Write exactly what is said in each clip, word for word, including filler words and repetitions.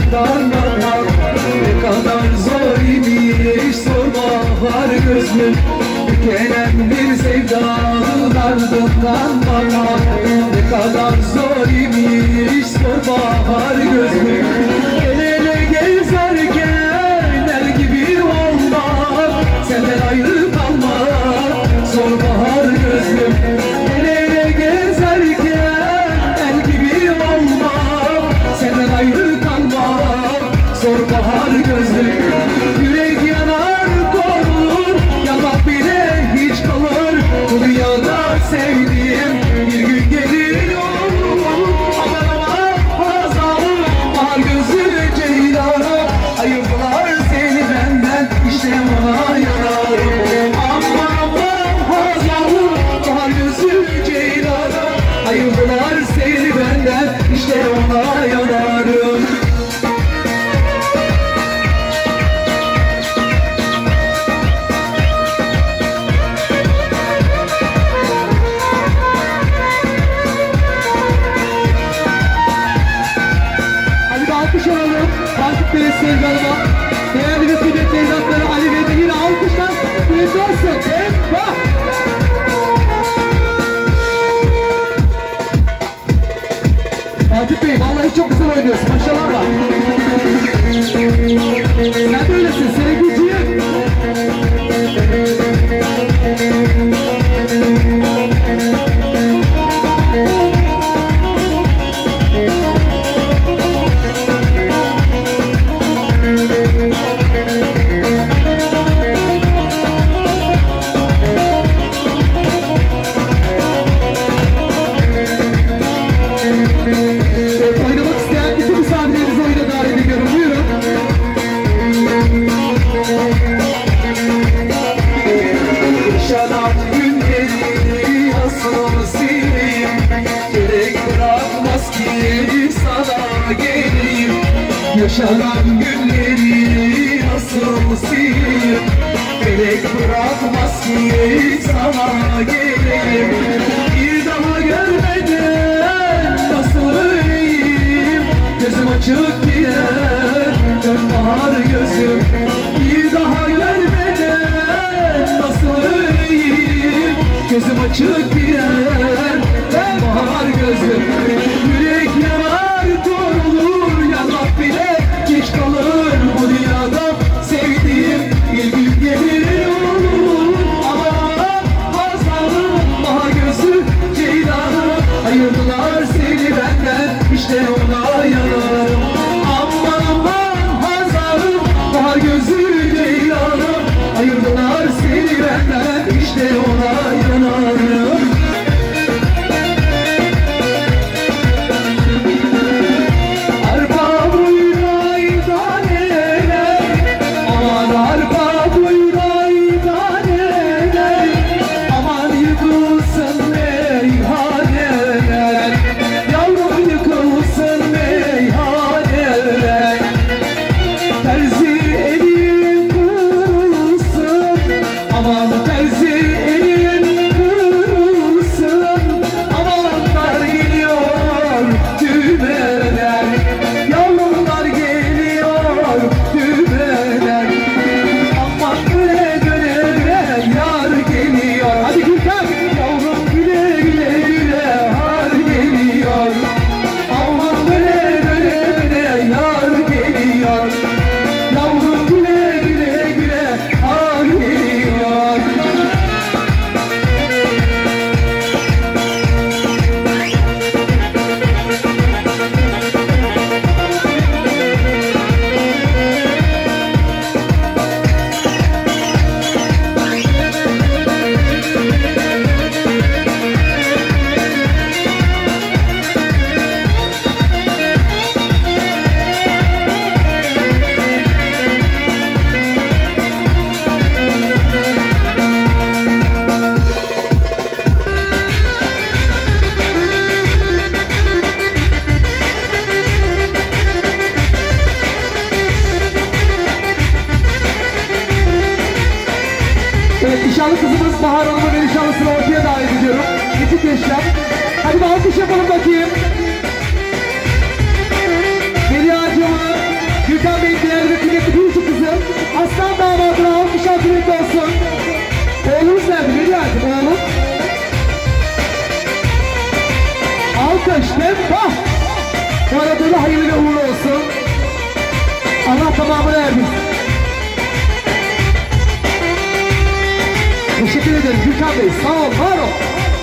dağdan bana. Ne kadar zor imiş sorma var gözlüm. Tükenen bir sevdanın ardından bana. Ne kadar zor imiş sorma var gözlüm. El ele gezerken el gibi olmak, senden ayrı kalmak zor bahar gözlüm. El ele gezerken el gibi olmak, senden ayrı kalmak zor bahar gözlüm. Yürek yanar korulur, yanmak bile hiç kalır. Bu dünyada sevdiğim bir gün gelir olur. Aman aman hazalım bahar gözlü ceylanı, ayırdılar seni benden işte ona yanarım. Aman aman hazalım bahar gözlü ceylanı, ayırdılar seni benden işte ona yanarım. Alkış alalım. Fatih Bey sevgilerine, değerli ve kıymetli teyzatları Ali Bey'de yine alkışlar. Kıymetli olsun. Eyvah! Fatih Bey vallahi çok güzel oynuyorsun. Maşallah var. Sen de öylesin. Sevgiciğim. Oynamak isteyen bütün misafirlerinizi oyuna davet ediyorum. Buyurun. Yaşanan günleri nasıl sileyim, gerek bırakmaz ki sana geleyim. Yaşanan günleri nasıl sileyim, gerek bırakmaz ki sana geleyim. Bir daha görmeden nasıl öleyim, gözüm açık gider dört bahar gözüm. Bir daha görmeden nasıl öleyim, gözüm açık gider dört bahar gözüm. Yürek yanar korulur, yanmak bile geç kalır. Bu dünyada sevdiğim bir gün gelir olur. Aman hazalım bahar gözü ceylanı, ayırdılar seni benden işte ona yanarım. Aman aman hazalım bahar gözü ceylanı, ayırdılar seni benden işte ona yanarım. Arpa buğday taneler, aman arpa buğday taneler, aman yıkılsın meyhaneler, yavrum yıkılsın meyhaneler. Terzi elin kırılsın, aman terzi elin kırılsın, amanlar geliyor düğmeler, yavrumlar geliyor düğmeler. Aman güle güle güle yar geliyor. Hadi Gülten, yavrum güle güle güle har geliyor. Aman güle güle güle yar geliyor. Yavrum güle güle güle har geliyor. Evet, nişanlı kızımız Bahar Hanım'ı ve nişanlısını ortaya davet ediyorum. Küçük gençler. Hadi bir alkış yapalım bakayım. Meliha Hacım'ı İnşallah hayırlı ve uğurlu olsun. Allah tamamını erdir. Teşekkür ederim Gürkan Bey. Sağ ol, var ol.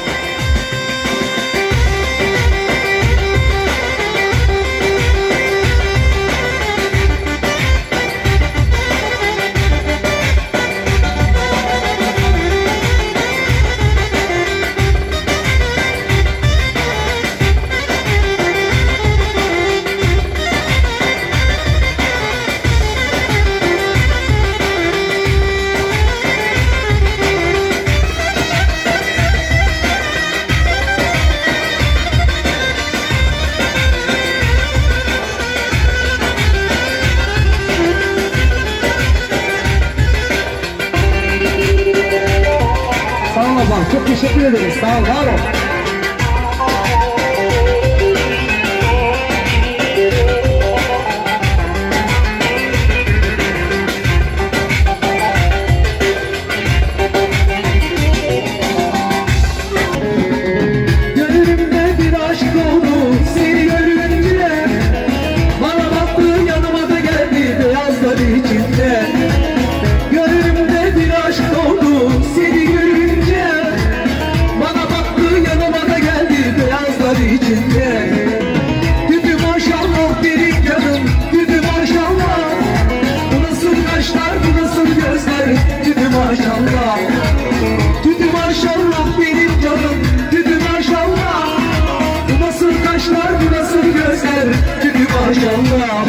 Çok teşekkür ederiz. Sağ ol, var ol. Gönlümde bir aşk oldu seni görünce. Bana baktı yanıma da geldi beyazlar içinde. Gönlümde bir aşk oldu seni görünce. İçinde Düdü maşallah benim canım, düdü maşallah. Bu nasıl kaşlar, bu nasıl gözler, düdü maşallah. Düdü maşallah benim canım, düdü maşallah. Bu nasıl kaşlar, bu nasıl gözler, düdü maşallah.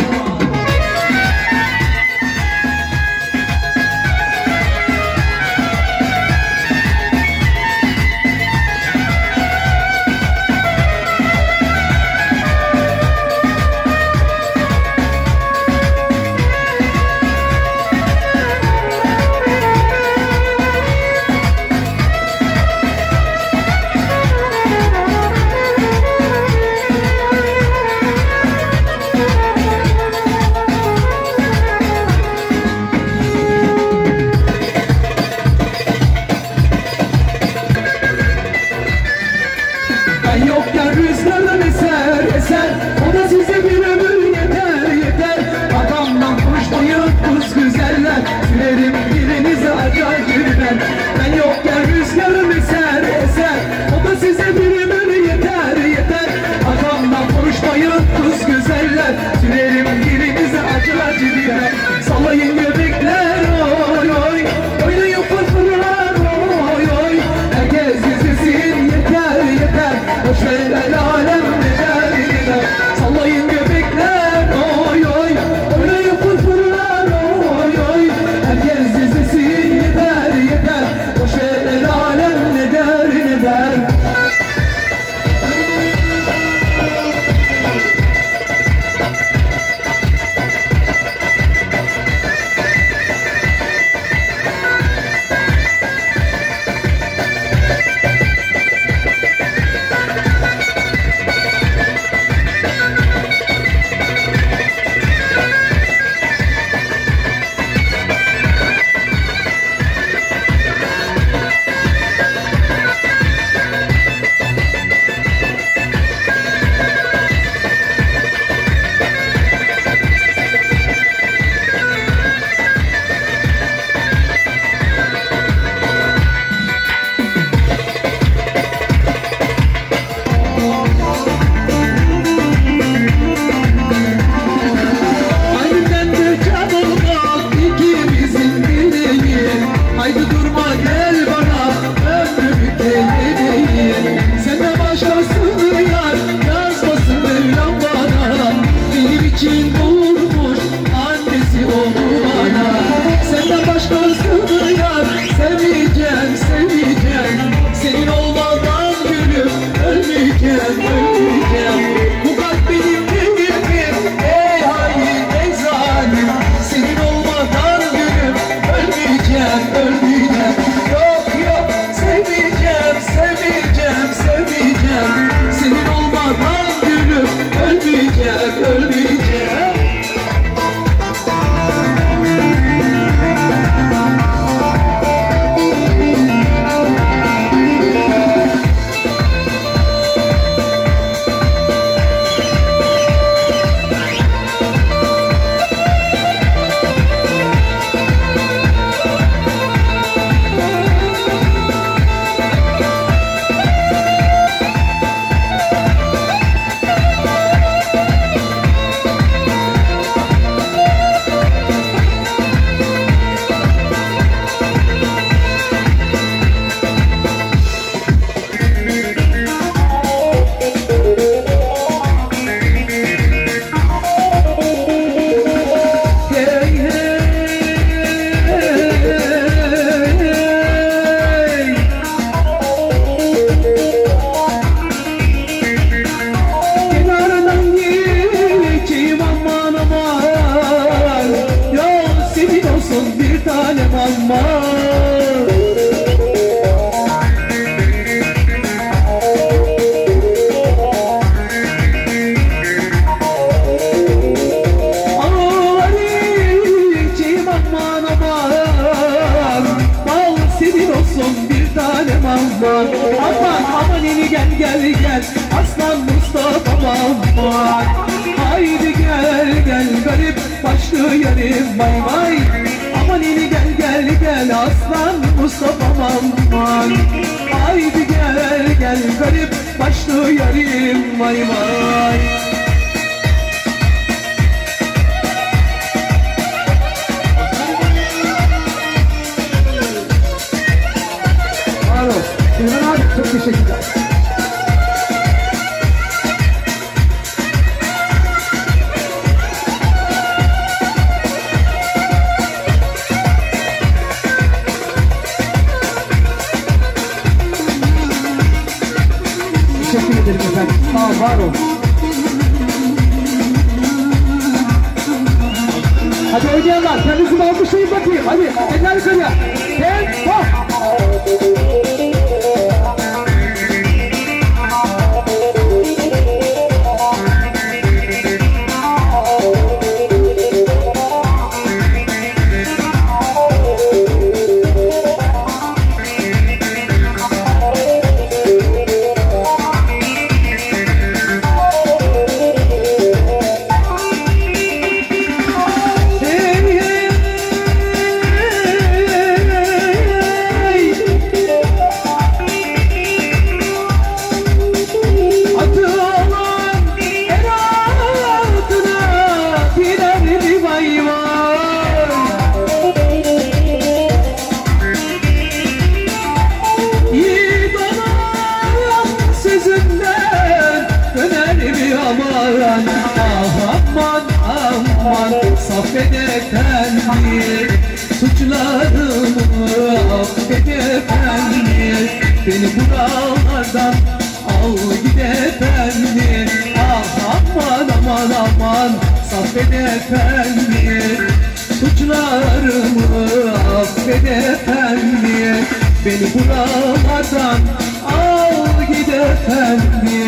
aman aman aman yeni gel gel gel aslan Mustafa'm aman. Haydi gel gel garip başlı yarim vay vay. Aman yeni gel gel gel aslan Mustafa'm aman. Haydi gel gel garip başlı yarim vay vay. Süleyman abi çok teşekkürler. Teşekkür ederim efendim. Sağ ol, var ol. Hadi oynayanlar, kendinizi alkışlayın bakayım. Hadi, eller yukarıya. Tempo. Affet efendi, suçlarımı affet efendi. Beni buralardan al git efendi. Ah aman aman aman Saffet efendi, suçlarımı affet efendi. Beni buralardan al git efendi.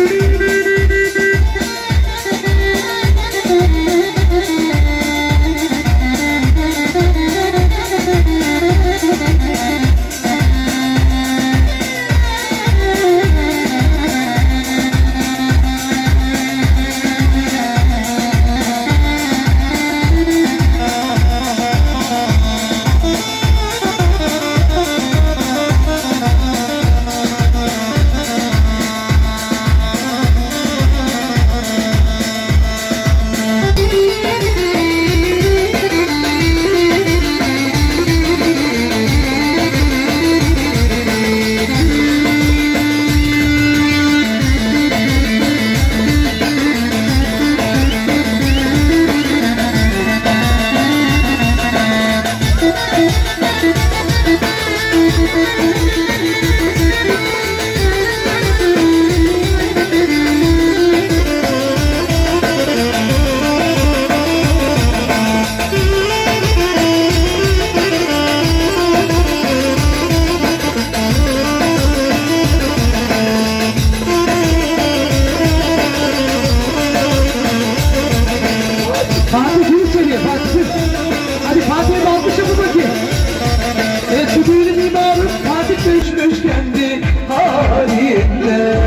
Hadi Fatih'e de alkış yapın bakayım. Evet, bu düğünün mimarı Fatih düşmüş kendi halinde.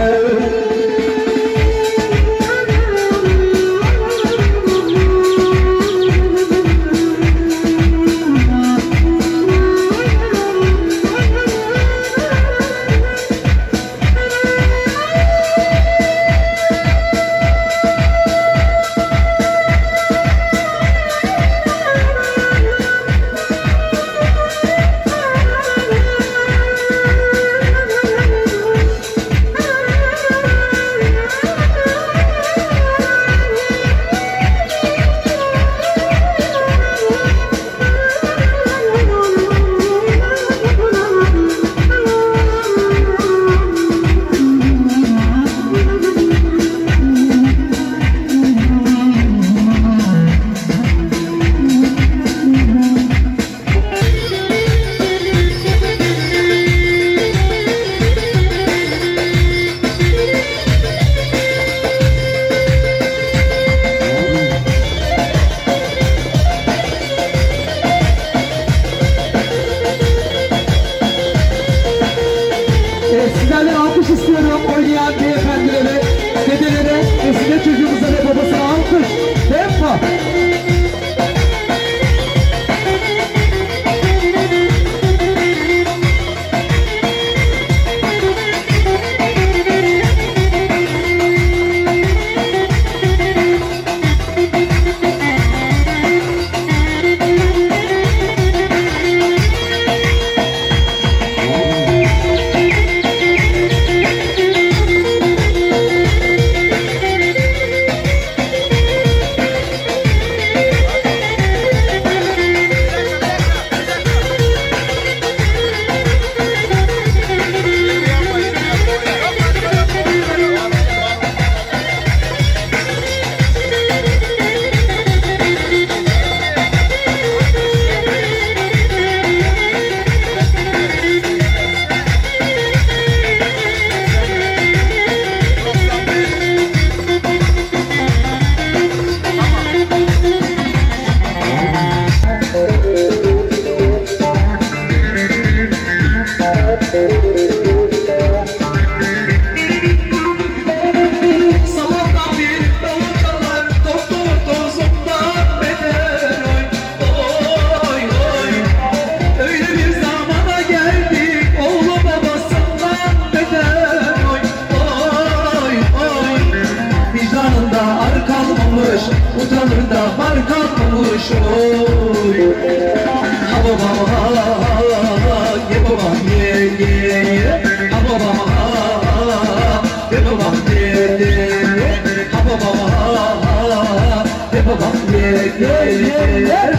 kalmamış oy. Ha babam ha, ye babam ye ye ye. Ha babam ha, ye babam ye ye ye. Ha babam ha, ye babam ye ye ye.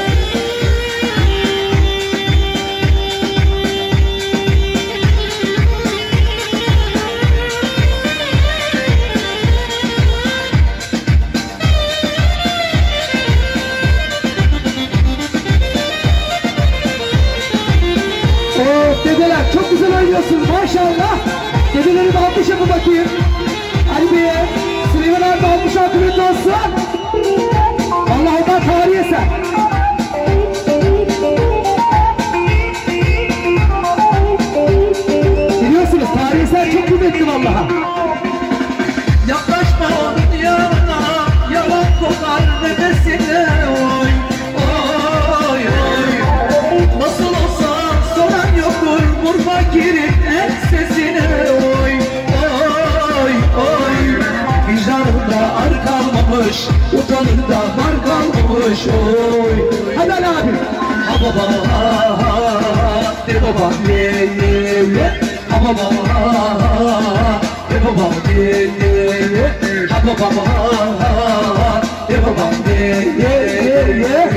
Dedeler çok güzel oynuyorsunuz maşallah. Dedeleri de almış yapın bakayım. Ali Bey'e, Süleyman abi almış akıbetli olsun. Vallahi onlar tarihi eser. Biliyorsunuz tarihi eser çok kıymetli vallahi. Yaklaşma onun yanına, yalan kokar nefesine oy. Oy oy. Nasıl olsa soran yoktur bu fakirin sesine oy. Oy oy. Vicdanında ar kalmamış, utanır da var kalmamış oy. Hadi Ali abi. Ha baba ha ha, de baba ye ye ye. Ha baba ha ha, de baba ye ye ye. Ha baba ha ha, de baba ye ye ye.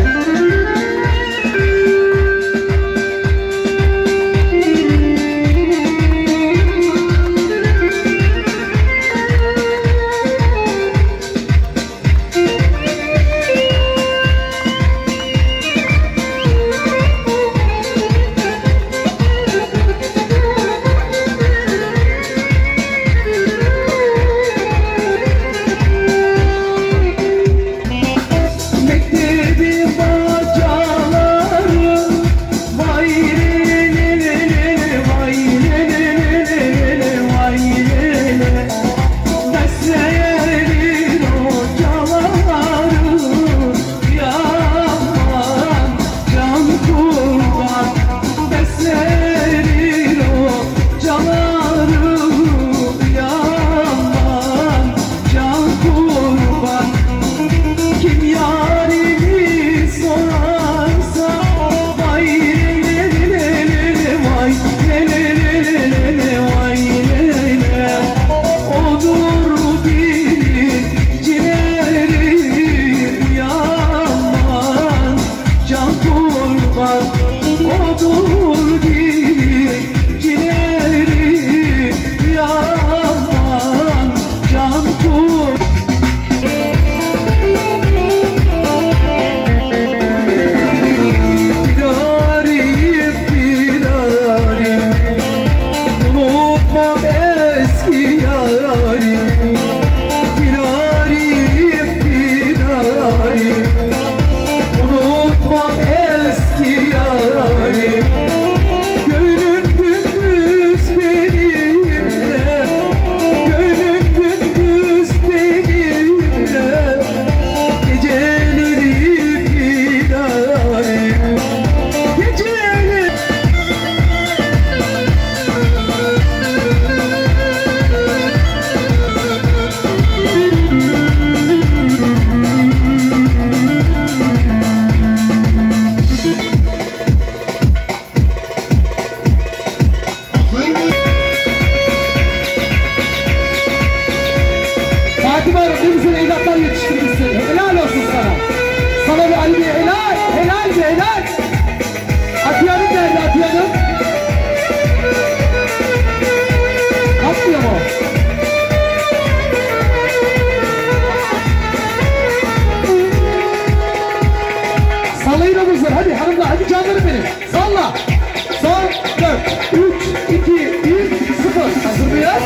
Hadi hanımlar, hadi canlarım benim. Salla. Son dört, üç, iki, bir, sıfır. Hazır mıyız?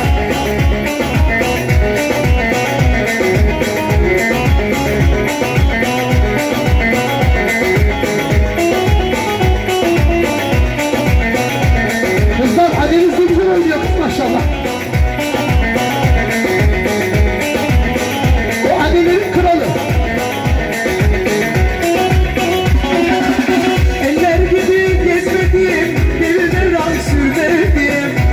Kızlar anneniz de güzel oynuyor kız maşallah. O annelerin kralı. Eller gibi gezmedim, devirde rang sürmedim.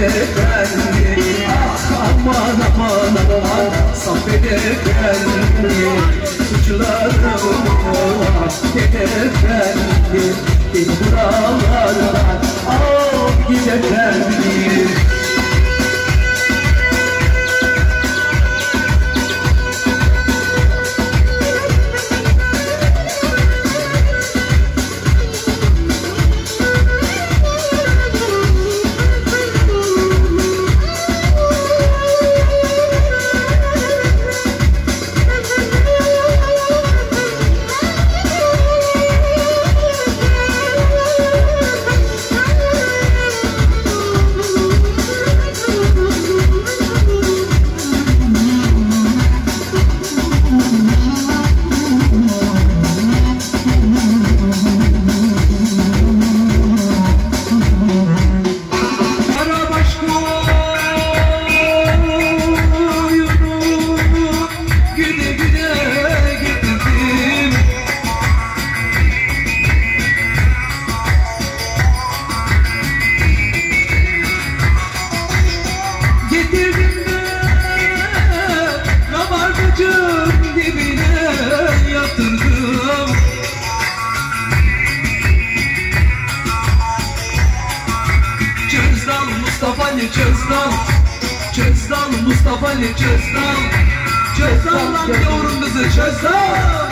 efendi. Ah aman aman aman Saffet efendi. Suçlarımı affet efendi. Beni buralardan al git efendi. Cezdan, Cezdan, Mustafa Ali Cezdan. Cezdan lan yavrum kızı Cezdan.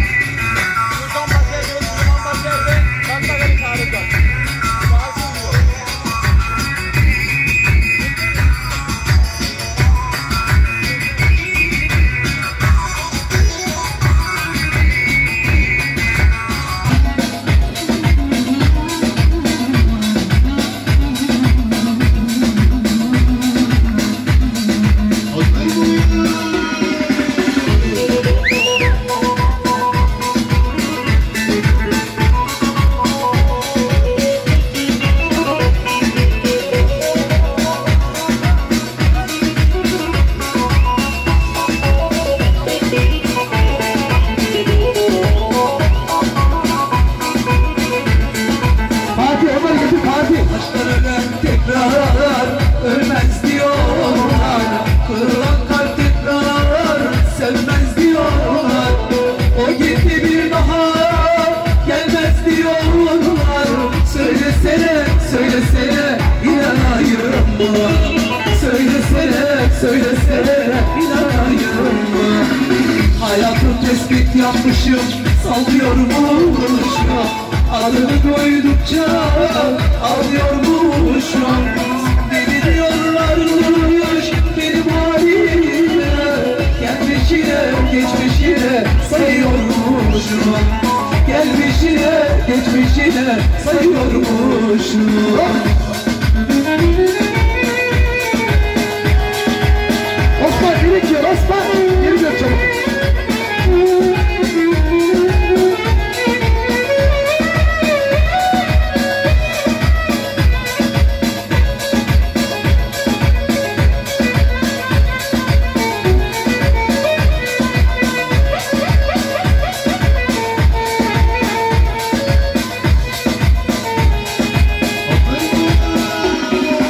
Tekrar ölmez diyorlar, kırılan kalp tekrar sevmez diyorlar. O gitti bir daha gelmez diyorlar. Söylesene, söylesene inanayım mı? Söylesene, söylesene inanayım mı? Hayatı tespit yapmışım, sallıyormuşum. Adını koydukça ağlıyormuşum. Deli diyorlarmış benim halime. Gelmişine geçmişine sayıyormuşum. Gelmişine geçmişine sayıyormuşum.